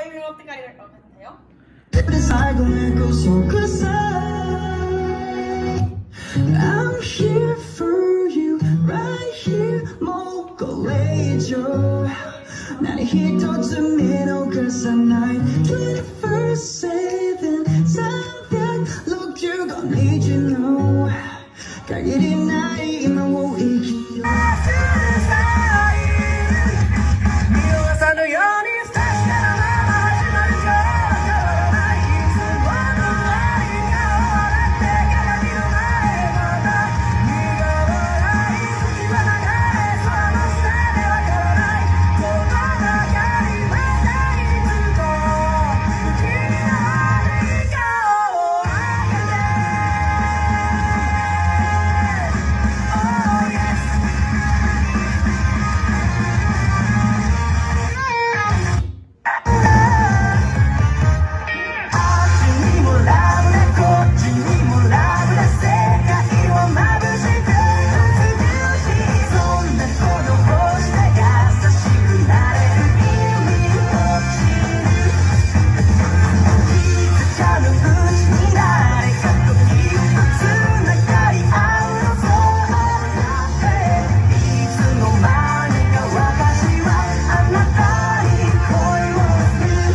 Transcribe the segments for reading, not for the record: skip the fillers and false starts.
意味持って帰れるか分かったよ。 I'm here for you, right here, もうこれ以上何一つ見逃さない 24/7 365日の限りない今を生きよう。見逃さぬように不確かなまま始まる今日は変わらない。いつもの愛が笑って鏡の前また苦笑い時は流れそのせいでわからないこの中にまたいつも不気味な何かをあげて Oh yes あっちにもラブでこっちにもラブで世界をまぶして美しいそんなこの星で優しくなれる意味を知る気づかぬうちに誰かとぎゅっとつながり合うのそうなんていつの間にか私はあなたに恋をする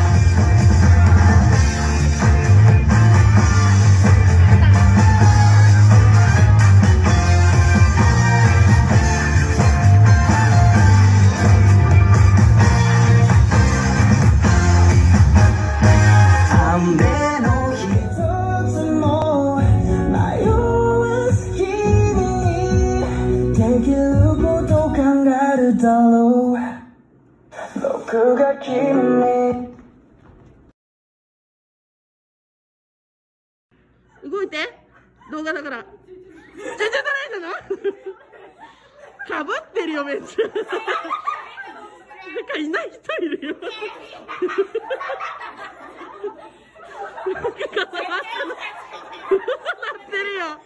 雨の一つも迷わず日々できること考えるだろう僕が君動いて動画だからちょ撮られたのかぶってるよめっちゃなんかいない人いるよなんか重なってるよ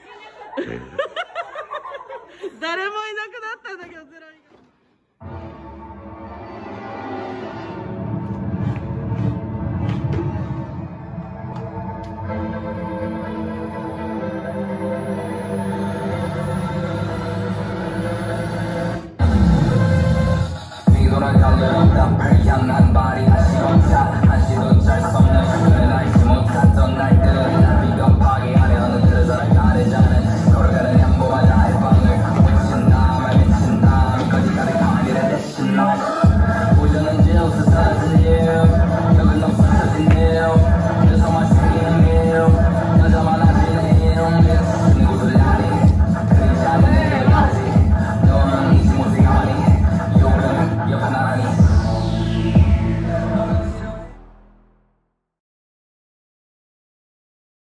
誰もいなくなったんだけどゼロイが Jangan bari